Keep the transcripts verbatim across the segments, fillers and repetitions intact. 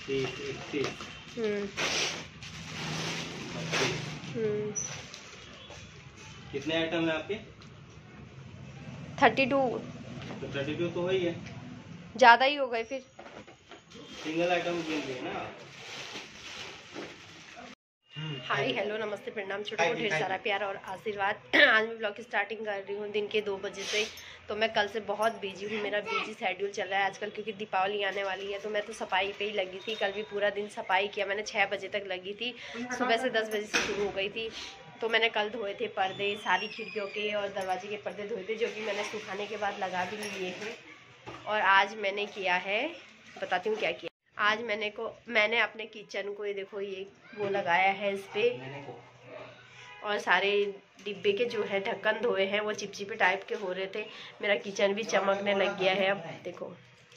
तीस इकतीस हम्म हम्म कितने आइटम है आपके? Thirty two. तो थर्टी टू तो वही है, ज़्यादा ही हो गए फिर। सिंगल आइटम गिन रही है ना। हाय हेलो नमस्ते प्रणाम, छोटों को ढेर सारा प्यार और आशीर्वाद। आज मैं ब्लॉग की स्टार्टिंग कर रही हूँ दिन के दो बजे से। तो मैं कल से बहुत बिजी हूँ, मेरा बिजी शेड्यूल चल रहा है आजकल, क्योंकि दीपावली आने वाली है। तो मैं तो सफाई पे ही लगी थी, कल भी पूरा दिन सफाई किया मैंने, छः बजे तक लगी थी, सुबह से दस बजे से शुरू हो गई थी। तो मैंने कल धोए थे पर्दे, सारी खिड़कियों के और दरवाजे के पर्दे धोए थे, जो कि मैंने सुखाने के बाद लगा भी लिए हैं। और आज मैंने किया है, बताती हूँ क्या किया। आज मैंने को मैंने अपने किचन को, ये देखो ये वो लगाया है इस पे, और सारे डिब्बे के जो है ढक्कन धोए हैं, वो चिपचिपे टाइप के हो रहे थे। मेरा किचन भी चमकने लग गया है अब देखो।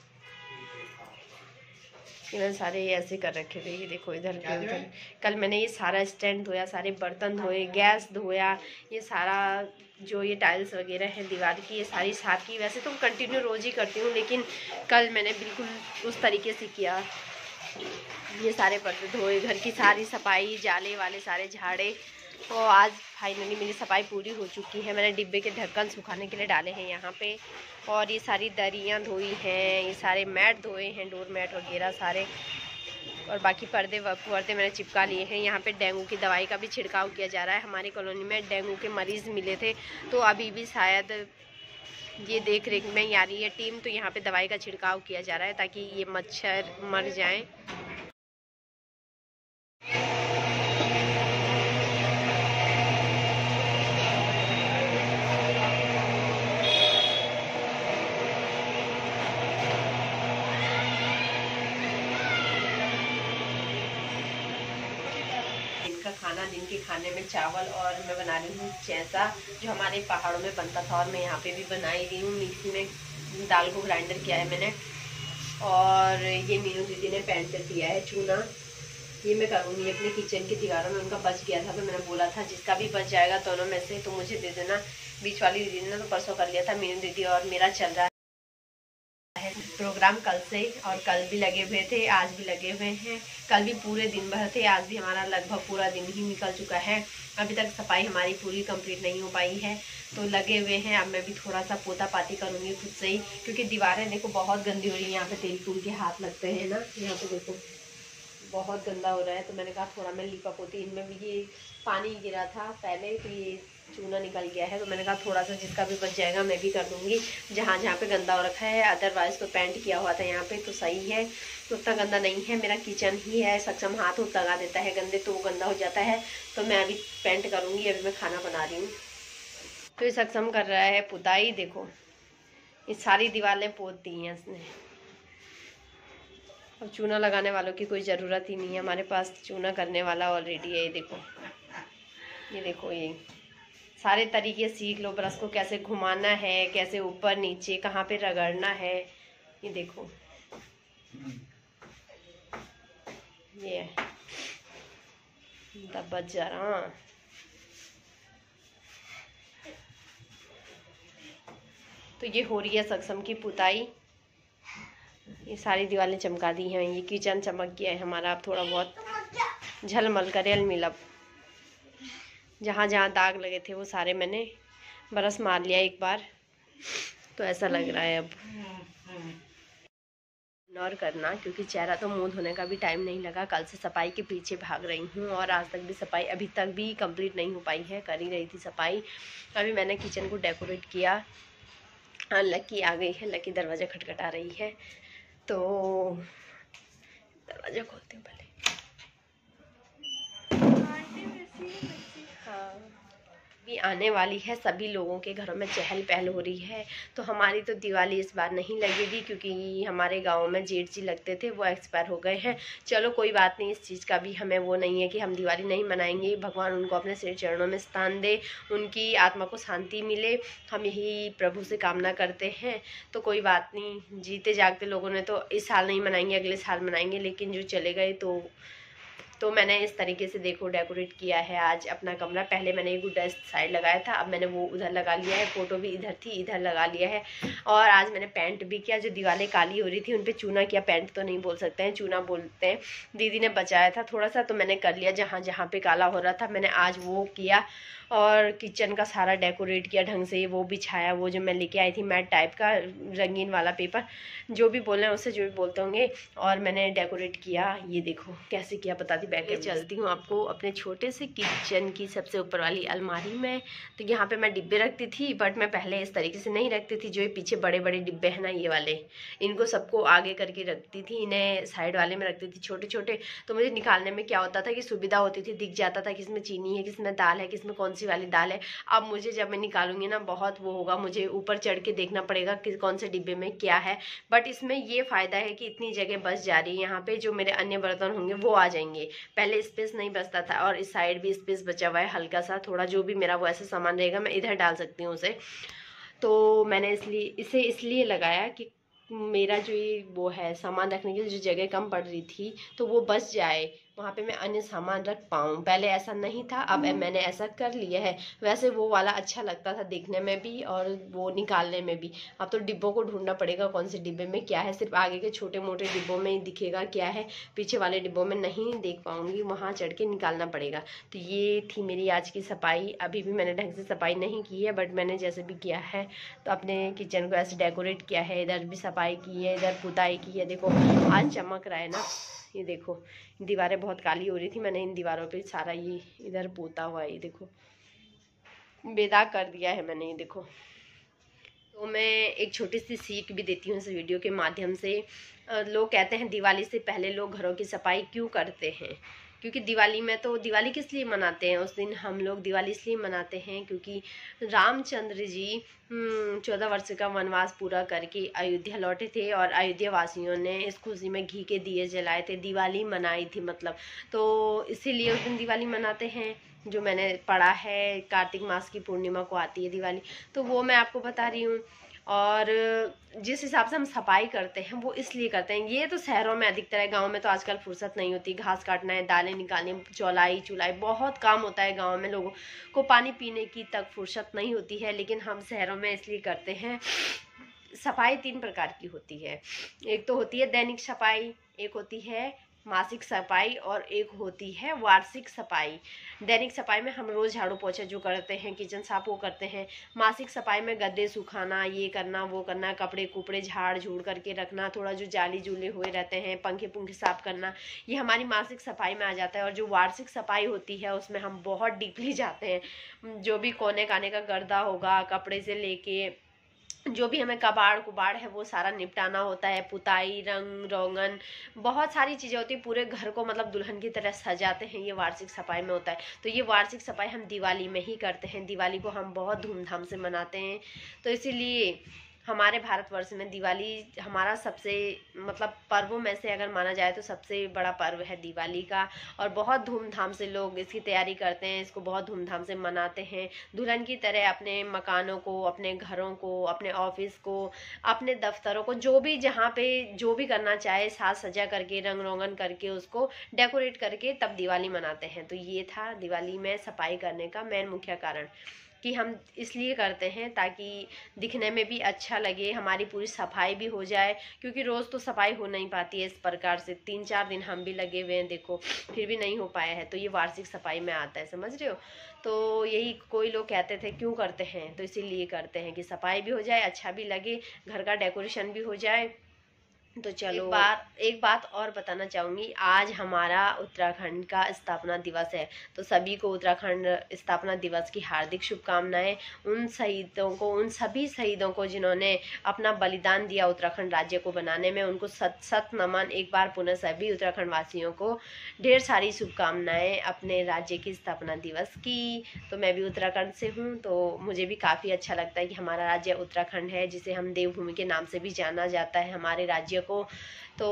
इधर सारे ऐसे कर रखे थे, ये देखो इधर के उधर। कल मैंने ये सारा स्टैंड धोया, सारे बर्तन धोए, गैस धोया, ये सारा जो ये टाइल्स वगैरह है दीवार की, ये सारी साफ की। वैसे तो कंटिन्यू रोज ही करती हूँ, लेकिन कल मैंने बिल्कुल उस तरीके से किया। ये सारे पर्दे धोए, घर की सारी सफाई, जाले वाले सारे झाड़े। तो आज फाइनली मेरी सफाई पूरी हो चुकी है। मैंने डिब्बे के ढक्कन सुखाने के लिए डाले हैं यहाँ पे, और ये सारी दरियाँ धोई हैं, ये सारे मैट धोए हैं, डोर मैट वगैरह सारे, और बाकी पर्दे वर्दे मैंने चिपका लिए हैं। यहाँ पे डेंगू की दवाई का भी छिड़काव किया जा रहा है। हमारी कॉलोनी में डेंगू के मरीज़ मिले थे, तो अभी भी शायद ये देख रेख में ही आ रही है टीम, तो यहाँ पे दवाई का छिड़काव किया जा रहा है ताकि ये मच्छर मर जाएं। इनका खाना, दिन के खाने में चावल, और मैं बना रही हूँ चैसा, जो हमारे पहाड़ों में बनता था, और मैं यहाँ पे भी बना ही रही हूँ। मिक्सी में दाल को ग्राइंडर किया है मैंने, और ये मीनू दीदी ने पैन कर दिया है चूना। ये मैं करूँगी अपने किचन की दीवारों में, उनका बच गया था, तो मैंने बोला था जिसका भी बच जाएगा दोनों में से तो मुझे दे देना। बीच वाली दीदी ने तो परसों कर लिया था मीनू दीदी, और मेरा चल रहा है प्रोग्राम कल से, और कल भी लगे हुए थे, आज भी लगे हुए हैं। कल भी पूरे दिन भर थे, आज भी हमारा लगभग पूरा दिन ही निकल चुका है। अभी तक सफाई हमारी पूरी कंप्लीट नहीं हो पाई है, तो लगे हुए हैं। अब मैं भी थोड़ा सा पोता पाती करूँगी खुद से ही, क्योंकि दीवारें देखो बहुत गंदी हो रही है। यहाँ पे तेल तूल के हाथ लगते हैं ना, यहाँ पे देखो बहुत गंदा हो रहा है। तो मैंने कहा थोड़ा मैं लिपा पोती, इनमें भी ये पानी गिरा था पहले, तो ये चूना निकल गया है, तो मैंने कहा थोड़ा सा जिसका भी बच जाएगा मैं भी कर दूंगी, जहाँ जहाँ पे गंदा हो रखा है। अदरवाइज तो पेंट किया हुआ था यहाँ पे, तो सही है, तो उतना गंदा नहीं है। मेरा किचन ही है, सक्षम हाथ उठ लगा देता है गंदे, तो वो गंदा हो जाता है। तो मैं अभी पेंट करूँगी, अभी मैं खाना बना रही हूँ। तो ये सक्षम कर रहा है पुताई, देखो ये सारी दीवारें पोत दी हैं इसने। अब चूना लगाने वालों की कोई ज़रूरत ही नहीं है, हमारे पास चूना करने वाला ऑलरेडी है। ये देखो, ये देखो, ये सारे तरीके सीख लो। ब्रश को कैसे घुमाना है, कैसे ऊपर नीचे कहाँ पे रगड़ना है, ये देखो। ये दबा जरा, तो ये हो रही है सक्षम की पुताई। ये सारी दीवारें चमका दी हैं, ये किचन चमक गया है हमारा। अब थोड़ा बहुत झलमल करे मिलब, जहाँ जहाँ दाग लगे थे वो सारे मैंने ब्रश मार लिया एक बार, तो ऐसा लग रहा है अब। इग्नोर करना, क्योंकि चेहरा तो मुंह धोने का भी टाइम नहीं लगा। कल से सफाई के पीछे भाग रही हूँ, और आज तक भी सफाई अभी तक भी कंप्लीट नहीं हो पाई है। कर ही रही थी सफाई। अभी मैंने किचन को डेकोरेट किया। लकी आ गई है, लकी दरवाज़ा खटखटा रही है, तो दरवाज़ा खोलती हूँ पहले। हाँ, भी आने वाली है, सभी लोगों के घरों में चहल पहल हो रही है। तो हमारी तो दिवाली इस बार नहीं लगेगी, क्योंकि हमारे गांव में जेठ जी लगते थे, वो एक्सपायर हो गए हैं। चलो कोई बात नहीं, इस चीज़ का भी हमें वो नहीं है कि हम दिवाली नहीं मनाएंगे। भगवान उनको अपने सिर चरणों में स्थान दे, उनकी आत्मा को शांति मिले, हम यही प्रभु से कामना करते हैं। तो कोई बात नहीं, जीते जागते लोगों ने तो इस साल नहीं मनाएंगे, अगले साल मनाएंगे, लेकिन जो चले गए तो तो मैंने इस तरीके से देखो डेकोरेट किया है आज अपना कमरा। पहले मैंने एक गुड्डा इस साइड लगाया था, अब मैंने वो उधर लगा लिया है। फोटो भी इधर थी, इधर लगा लिया है। और आज मैंने पेंट भी किया, जो दीवारें काली हो रही थी उन पे चूना किया। पेंट तो नहीं बोल सकते हैं, चूना बोलते हैं। दीदी ने बचाया था थोड़ा सा, तो मैंने कर लिया। जहाँ जहाँ पे काला हो रहा था मैंने आज वो किया। और किचन का सारा डेकोरेट किया ढंग से, वो बिछाया। वो जो मैं लेके आई थी मैट टाइप का रंगीन वाला पेपर, जो भी बोल रहे हैं उससे जो भी बोलते होंगे। और मैंने डेकोरेट किया, ये देखो कैसे किया बताती बैठ के चलती हूँ आपको अपने छोटे से किचन की सबसे ऊपर वाली अलमारी में। तो यहाँ पे मैं डिब्बे रखती थी, बट मैं पहले इस तरीके से नहीं रखती थी। जो ये पीछे बड़े बड़े डिब्बे हैं ना, ये वाले, इनको सबको आगे करके रखती थी, इन्हें साइड वाले में रखती थी छोटे छोटे। तो मुझे निकालने में क्या होता था कि सुविधा होती थी, दिख जाता था किसमें चीनी है, किसमें दाल है, किसमें कौन सी वाली दाल है। अब मुझे जब मैं निकालूंगी ना बहुत वो होगा, मुझे ऊपर चढ़ के देखना पड़ेगा कि कौन से डिब्बे में क्या है। बट इसमें ये फायदा है कि इतनी जगह बच जा रही है। यहाँ पे जो मेरे अन्य बर्तन होंगे वो आ जाएंगे। पहले स्पेस नहीं बचता था। और इस साइड भी स्पेस बचा हुआ है हल्का सा, थोड़ा जो भी मेरा वो ऐसा सामान रहेगा मैं इधर डाल सकती हूँ उसे। तो मैंने इसलिए इसे इसलिए लगाया कि मेरा जो ये वो है सामान रखने के लिए जो जगह कम पड़ रही थी तो वो बच जाए, वहाँ पे मैं अन्य सामान रख पाऊँ। पहले ऐसा नहीं था, अब मैंने ऐसा कर लिया है। वैसे वो वाला अच्छा लगता था देखने में भी और वो निकालने में भी। अब तो डिब्बों को ढूंढना पड़ेगा कौन से डिब्बे में क्या है। सिर्फ आगे के छोटे मोटे डिब्बों में ही दिखेगा क्या है, पीछे वाले डिब्बों में नहीं देख पाऊंगी, वहाँ चढ़ के निकालना पड़ेगा। तो ये थी मेरी आज की सफाई। अभी भी मैंने ढंग से सफाई नहीं की है, बट मैंने जैसे भी किया है तो अपने किचन को ऐसे डेकोरेट किया है। इधर भी सफाई की है, इधर पुताई की है। देखो आज चमक रहा है ना, ये देखो दीवारें बहुत काली हो रही थी, मैंने इन दीवारों पे सारा ये इधर पोता हुआ है, ये देखो बेदाग कर दिया है मैंने, ये देखो। तो मैं एक छोटी सी सीख भी देती हूँ इस वीडियो के माध्यम से। लोग कहते हैं दिवाली से पहले लोग घरों की सफाई क्यों करते हैं, क्योंकि दिवाली में तो दिवाली किस लिए मनाते हैं, उस दिन हम लोग दिवाली इसलिए मनाते हैं क्योंकि रामचंद्र जी चौदह वर्ष का वनवास पूरा करके अयोध्या लौटे थे और अयोध्या वासियों ने इस खुशी में घी के दिए जलाए थे, दिवाली मनाई थी मतलब। तो इसीलिए उस दिन दिवाली मनाते हैं। जो मैंने पढ़ा है, कार्तिक मास की पूर्णिमा को आती है दिवाली, तो वो मैं आपको बता रही हूँ। और जिस हिसाब से हम सफाई करते हैं वो इसलिए करते हैं। ये तो शहरों में अधिकतर है, गांव में तो आजकल फुर्सत नहीं होती। घास काटना है, दालें निकालनी, चौलाई चुलाई, बहुत काम होता है गांव में। लोगों को पानी पीने की तक फुर्सत नहीं होती है, लेकिन हम शहरों में इसलिए करते हैं। सफाई तीन प्रकार की होती है। एक तो होती है दैनिक सफाई, एक होती है मासिक सफाई और एक होती है वार्षिक सफाई। दैनिक सफाई में हम रोज झाड़ू पोछा जो करते हैं, किचन साफ वो करते हैं। मासिक सफाई में गद्दे सुखाना, ये करना वो करना, कपड़े कुपड़े झाड़ झूड़ करके रखना, थोड़ा जो जाली जूले हुए रहते हैं पंखे पुंखे साफ करना, ये हमारी मासिक सफाई में आ जाता है। और जो वार्षिक सफाई होती है उसमें हम बहुत डीपली जाते हैं। जो भी कोने काने का गर्दा होगा, कपड़े से लेके जो भी हमें कबाड़ कुबाड़ है वो सारा निपटाना होता है। पुताई, रंग रोगन, बहुत सारी चीज़ें होती है। पूरे घर को मतलब दुल्हन की तरह सजाते हैं, ये वार्षिक सफाई में होता है। तो ये वार्षिक सफाई हम दिवाली में ही करते हैं। दिवाली को हम बहुत धूमधाम से मनाते हैं। तो इसीलिए हमारे भारतवर्ष में दिवाली हमारा सबसे मतलब पर्वों में से अगर माना जाए तो सबसे बड़ा पर्व है दिवाली का। और बहुत धूमधाम से लोग इसकी तैयारी करते हैं, इसको बहुत धूमधाम से मनाते हैं। दुल्हन की तरह अपने मकानों को, अपने घरों को, अपने ऑफिस को, अपने दफ्तरों को, जो भी जहाँ पे जो भी करना चाहे, साज सजा करके, रंग रोगन करके, उसको डेकोरेट करके तब दिवाली मनाते हैं। तो ये था दिवाली में सफाई करने का मेन मुख्य कारण, कि हम इसलिए करते हैं ताकि दिखने में भी अच्छा लगे, हमारी पूरी सफाई भी हो जाए। क्योंकि रोज़ तो सफाई हो नहीं पाती है इस प्रकार से। तीन चार दिन हम भी लगे हुए हैं देखो, फिर भी नहीं हो पाया है। तो ये वार्षिक सफाई में आता है, समझ रहे हो। तो यही कोई लोग कहते थे क्यों करते हैं, तो इसीलिए करते हैं कि सफाई भी हो जाए, अच्छा भी लगे, घर का डेकोरेशन भी हो जाए। तो चलो एक बात एक बात और बताना चाहूँगी, आज हमारा उत्तराखंड का स्थापना दिवस है। तो सभी को उत्तराखंड स्थापना दिवस की हार्दिक शुभकामनाएं। उन शहीदों को, उन सभी शहीदों को जिन्होंने अपना बलिदान दिया उत्तराखंड राज्य को बनाने में, उनको सत सत नमन। एक बार पुनः सभी उत्तराखंड वासियों को ढेर सारी शुभकामनाएं अपने राज्य की स्थापना दिवस की। तो मैं भी उत्तराखंड से हूँ, तो मुझे भी काफ़ी अच्छा लगता है कि हमारा राज्य उत्तराखंड है, जिसे हम देवभूमि के नाम से भी जाना जाता है हमारे राज्य को। तो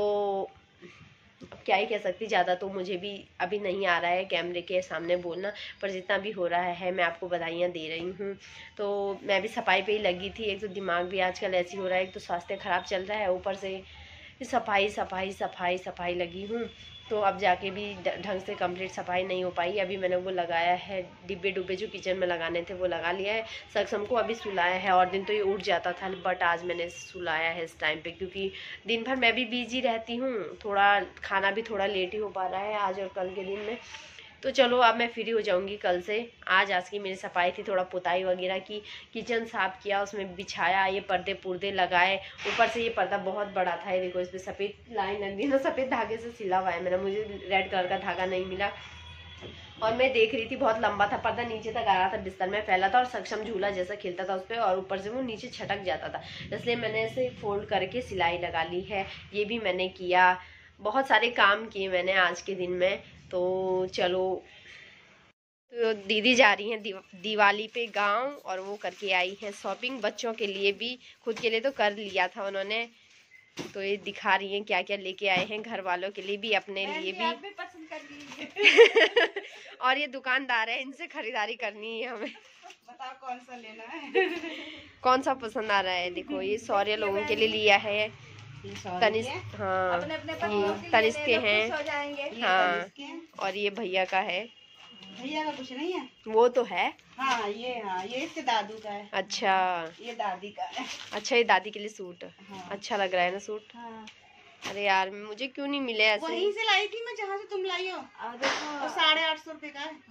अब क्या ही कह सकती, ज़्यादा तो मुझे भी अभी नहीं आ रहा है कैमरे के सामने बोलना, पर जितना भी हो रहा है मैं आपको बधाइयाँ दे रही हूँ। तो मैं भी सफाई पे ही लगी थी। एक तो दिमाग भी आजकल ऐसी हो रहा है, एक तो स्वास्थ्य खराब चल रहा है, ऊपर से सफाई सफाई सफाई सफाई लगी हूँ, तो अब जाके भी ढंग से कंप्लीट सफाई नहीं हो पाई। अभी मैंने वो लगाया है, डिब्बे डुब्बे जो किचन में लगाने थे वो लगा लिया है। सक्षम को अभी सुलाया है, और दिन तो ये उठ जाता था, बट आज मैंने सुलाया है इस टाइम पे, क्योंकि दिन भर मैं भी बिजी रहती हूँ, थोड़ा खाना भी थोड़ा लेट ही हो पा रहा है आज और कल के दिन में। तो चलो अब मैं फ्री हो जाऊंगी कल से। आज आज की मेरी सफाई थी, थोड़ा पुताई वगैरह की, किचन साफ किया, उसमें बिछाया, ये पर्दे पुर्दे लगाए। ऊपर से ये पर्दा बहुत बड़ा था, ये देखो इस पर सफ़ेद लाइन लग रही है ना, सफ़ेद धागे से सिला हुआ है मेरा, मुझे रेड कलर का धागा नहीं मिला। और मैं देख रही थी बहुत लंबा था पर्दा, नीचे तक आ रहा था, बिस्तर में फैला था, और सक्षम झूला जैसा खेलता था उस पर, और ऊपर से वो नीचे छटक जाता था, इसलिए मैंने इसे फोल्ड करके सिलाई लगा ली है। ये भी मैंने किया, बहुत सारे काम किए मैंने आज के दिन में। तो चलो, तो दीदी जा रही हैं दीव, दिवाली पे गांव, और वो करके आई है शॉपिंग, बच्चों के लिए भी, खुद के लिए तो कर लिया था उन्होंने। तो ये दिखा रही हैं क्या क्या लेके आए हैं, घर वालों के लिए भी, अपने लिए भी, भी पसंद कर लीजिए। और ये दुकानदार है, इनसे खरीदारी करनी है हमें। बताओ कौन सा लेना है। कौन सा पसंद आ रहा है। देखो ये सौर्य लोगों के लिए लिया है, तनिष्क, हाँ अपने अपने ये तनिष्क के हैं, हाँ, और ये भैया का है। भैया का कुछ नहीं है, वो तो है, हाँ ये, हाँ ये इसके दादू का है। अच्छा, ये दादी का है। अच्छा ये दादी के लिए सूट, हाँ। अच्छा लग रहा है ना सूट। हाँ। अरे यार मुझे क्यों नहीं मिले ऐसे। वहीं से लाई थी मैं जहाँ से तुम लाई हो, और साढ़े आठ सौ रुपए का है।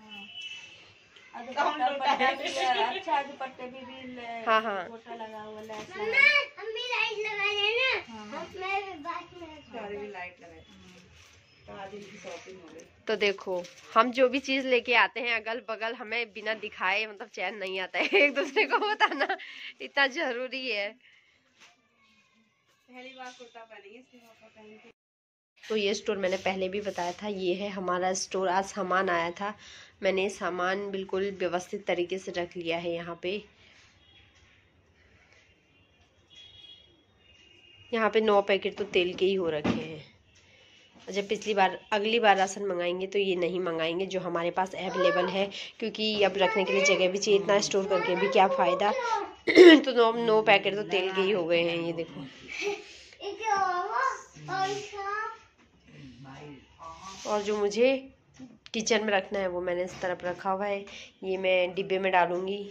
अच्छा दुपट्टे भी भी हाँ हाँ फोटो लगा हुआ है, लाइट लगाई की शॉपिंग हो गई। तो देखो हम जो भी चीज लेके आते हैं अगल बगल, हमें बिना दिखाए मतलब चैन नहीं आता है, एक दूसरे को बताना इतना जरूरी है। पहली बार कुर्ता पहनेंगे, इसके पापा पहनेंगे। तो ये स्टोर मैंने पहले भी बताया था, ये है हमारा स्टोर। आज सामान आया था, मैंने सामान बिल्कुल व्यवस्थित तरीके से रख लिया है यहाँ पे। यहाँ पे नौ पैकेट तो तेल के ही हो रखे हैं। जब पिछली बार अगली बार राशन मंगाएंगे तो ये नहीं मंगाएंगे जो हमारे पास अवेलेबल है, क्योंकि अब रखने के लिए जगह भी चाहिए, इतना स्टोर करके भी क्या फ़ायदा। तो नौ नौ पैकेट तो तेल के ही हो गए हैं, ये देखो। और जो मुझे किचन में रखना है वो मैंने इस तरफ रखा हुआ है, ये मैं डिब्बे में डालूंगी।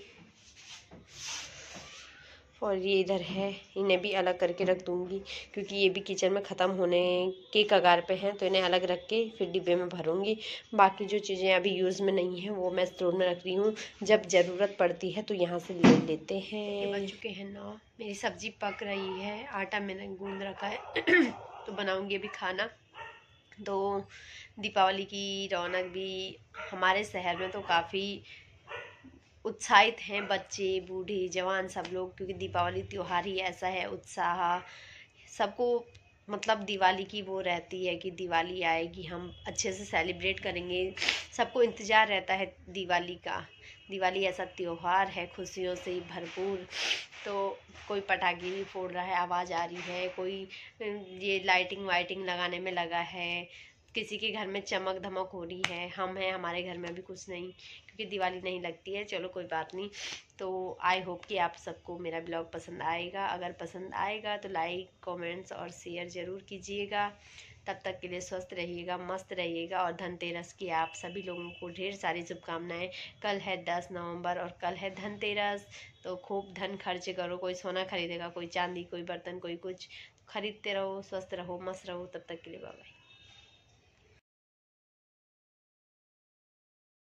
और ये इधर है, इन्हें भी अलग करके रख दूंगी, क्योंकि ये भी किचन में ख़त्म होने के कगार पे हैं, तो इन्हें अलग रख के फिर डिब्बे में भरूंगी। बाकी जो चीज़ें अभी यूज़ में नहीं हैं वो मैं स्टोर में रख रही हूँ, जब ज़रूरत पड़ती है तो यहाँ से ले लेते हैं। बन चुके हैं नौ, मेरी सब्ज़ी पक रही है, आटा मैंने गूंद रखा है तो बनाऊँगी अभी खाना। तो दीपावली की रौनक भी हमारे शहर में तो काफ़ी उत्साहित हैं, बच्चे बूढ़े जवान सब लोग, क्योंकि दीपावली त्यौहार ही ऐसा है, उत्साह सबको, मतलब दिवाली की वो रहती है कि दिवाली आएगी, हम अच्छे से सेलिब्रेट करेंगे, सबको इंतज़ार रहता है दिवाली का। दिवाली ऐसा त्यौहार है खुशियों से भरपूर। तो कोई पटाखे भी फोड़ रहा है, आवाज़ आ रही है, कोई ये लाइटिंग वाइटिंग लगाने में लगा है, किसी के घर में चमक धमक हो रही है। हम हैं, हमारे घर में अभी कुछ नहीं, क्योंकि दिवाली नहीं लगती है। चलो कोई बात नहीं। तो आई होप कि आप सबको मेरा ब्लॉग पसंद आएगा। अगर पसंद आएगा तो लाइक कमेंट्स और शेयर ज़रूर कीजिएगा। तब तक के लिए स्वस्थ रहिएगा, मस्त रहिएगा, और धनतेरस की आप सभी लोगों को ढेर सारी शुभकामनाएं। कल है दस नवंबर और कल है धनतेरस, तो खूब धन खर्च करो। कोई सोना खरीदेगा, कोई चांदी, कोई बर्तन, कोई कुछ, खरीदते रहो, स्वस्थ रहो, मस्त रहो। तब तक के लिए बाय बाय।